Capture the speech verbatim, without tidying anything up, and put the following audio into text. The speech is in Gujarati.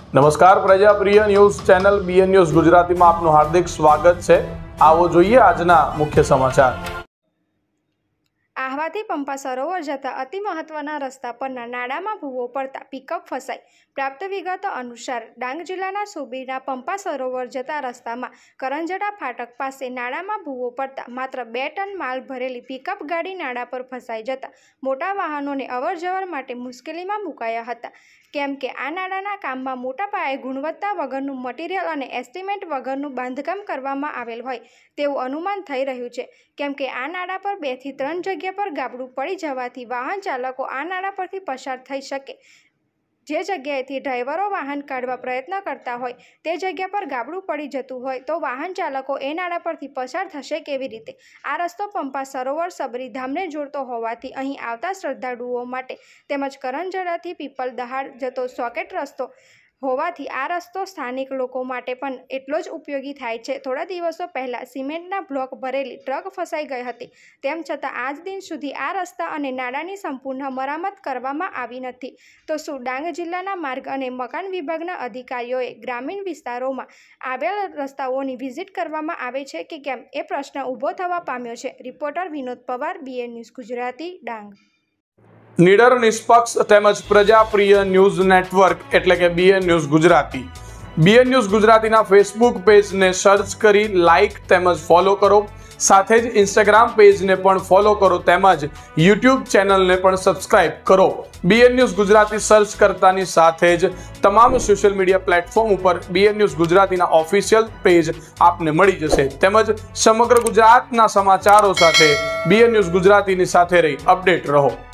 નમસ્કાર, પ્રજાપ્રિય ન્યૂઝ ચેનલ બીએન ન્યૂઝ ગુજરાતીમાં આપનું હાર્દિક સ્વાગત છે। આવો જોઈએ આજના મુખ્ય સમાચાર। આહવાથી પંપા સરોવર જતા અતિ મહત્વના રસ્તા પરના નાળામાં ભૂવો પડતા પિકઅપ ફસાઈ। પ્રાપ્ત વિગતો અનુસાર ડાંગ જિલ્લાના સુબીરના પંપા સરોવર જતા રસ્તામાં કરંજડા ફાટક પાસે નાળામાં ભૂવો પડતા માત્ર બે ટન માલ ભરેલી પિકઅપ ગાડી નાળા પર ફસાઈ જતા મોટા વાહનોને અવરજવર માટે મુશ્કેલીમાં મુકાયા હતા, કેમ કે આ નાળાના કામમાં મોટા પાયે ગુણવત્તા વગરનું મટીરીયલ અને એસ્ટિમેટ વગરનું બાંધકામ કરવામાં આવેલ હોય તેવું અનુમાન થઈ રહ્યું છે, કેમ કે આ નાળા પર બે થી ત્રણ જગ્યા પર ગાબડું પડી જવાથી વાહન ચાલકો આ નાળા પરથી પસાર થઈ શકે। જે જગ્યાએથી ડ્રાઈવરો વાહન કાઢવા પ્રયત્ન કરતા હોય તે જગ્યા પર ગાબડું પડી જતું હોય તો વાહન ચાલકો એ નાળા પરથી પસાર થશે કેવી રીતે? આ રસ્તો પંપા સરોવર સબરી ધામને જોડતો હોવાથી અહીં આવતા શ્રદ્ધાળુઓ માટે તેમજ કરંજડાથી પીપલ દહાડ જતો શોર્ટકટ રસ્તો હોવાથી આ રસ્તો સ્થાનિક લોકો માટે પણ એટલો જ ઉપયોગી થાય છે। થોડા દિવસો પહેલાં સિમેન્ટના બ્લોક ભરેલી ટ્રક ફસાઈ ગઈ હતી, તેમ છતાં આજ દિન સુધી આ રસ્તા અને નાળાની સંપૂર્ણ મરામત કરવામાં આવી નથી। તો શું ડાંગ જિલ્લાના માર્ગ અને મકાન વિભાગના અધિકારીઓએ ગ્રામીણ વિસ્તારોમાં આવેલ રસ્તાઓની વિઝિટ કરવામાં આવે છે કે કેમ એ પ્રશ્ન ઊભો થવા પામ્યો છે। Reporter Vinod Pawar, BN news Gujarati, Dang. નિડર, નિષ્પક્ષ તેમજ પ્રજાપ્રિય ન્યૂઝ નેટવર્ક એટલે કે બીએન ન્યૂઝ ગુજરાતી। બીએન ન્યૂઝ ગુજરાતીના ફેસબુક પેજને સર્ચ કરી લાઇક તેમજ ફોલો કરો, સાથે જ ઇન્સ્ટાગ્રામ પેજને પણ ફોલો કરો તેમજ યુટ્યુબ ચેનલને પણ સબસ્ક્રાઇબ કરો। બીએન ન્યૂઝ ગુજરાતી સર્ચ કરતાની સાથે જ તમામ સોશિયલ મીડિયા પ્લેટફોર્મ ઉપર બીએન ન્યૂઝ ગુજરાતીના ઓફિશિયલ પેજ આપને મળી જશે, તેમજ સમગ્ર ગુજરાતના સમાચારો સાથે બીએન ન્યૂઝ ગુજરાતીની સાથે રહી અપડેટ રહો।